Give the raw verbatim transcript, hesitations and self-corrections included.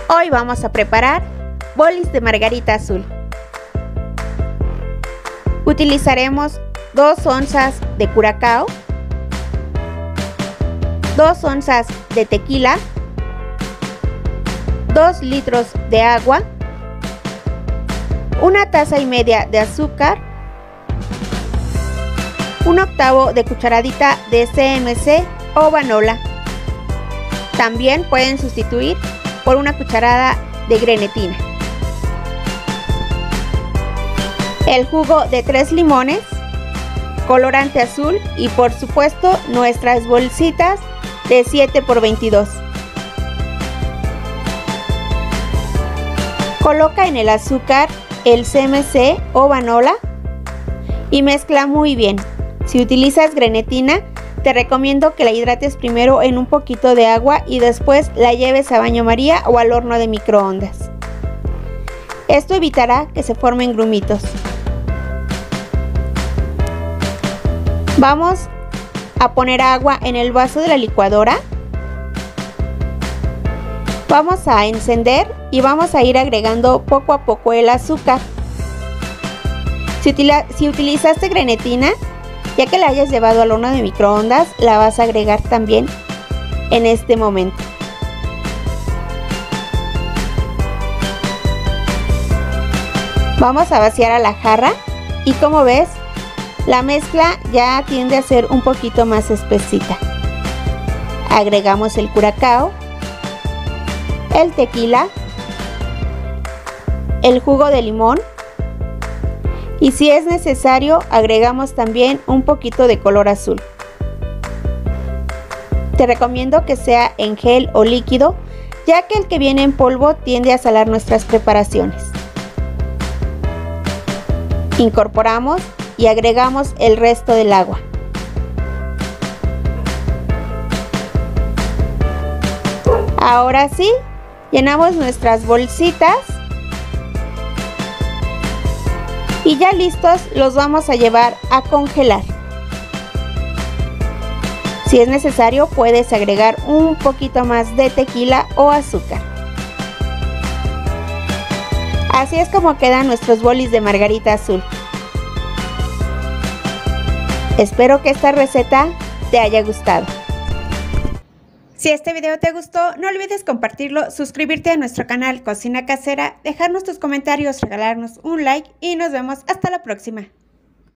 Hoy vamos a preparar bolis de margarita azul. Utilizaremos dos onzas de curacao, dos onzas de tequila, dos litros de agua, una taza y media de azúcar, un octavo de cucharadita de C M C o vanola. También pueden sustituir por una cucharada de grenetina. El jugo de tres limones, colorante azul y por supuesto nuestras bolsitas de siete por veintidós. Coloca en el azúcar el C M C o vanola y mezcla muy bien. Si utilizas grenetina, te recomiendo que la hidrates primero en un poquito de agua y después la lleves a baño María o al horno de microondas. Esto evitará que se formen grumitos. Vamos a poner agua en el vaso de la licuadora. Vamos a encender y vamos a ir agregando poco a poco el azúcar. Si, utila, si utilizaste grenetina, ya que la hayas llevado al horno de microondas, la vas a agregar también en este momento. Vamos a vaciar a la jarra y como ves, la mezcla ya tiende a ser un poquito más espesita. Agregamos el curacao, el tequila, el jugo de limón y si es necesario agregamos también un poquito de color azul. Te recomiendo que sea en gel o líquido, ya que el que viene en polvo tiende a salar nuestras preparaciones. Incorporamos y agregamos el resto del agua. Ahora sí, llenamos nuestras bolsitas y ya listos los vamos a llevar a congelar. Si es necesario puedes agregar un poquito más de tequila o azúcar. Así es como quedan nuestros bolis de margarita azul. Espero que esta receta te haya gustado. Si este video te gustó, no olvides compartirlo, suscribirte a nuestro canal Cocina Casera, dejarnos tus comentarios, regalarnos un like y nos vemos hasta la próxima.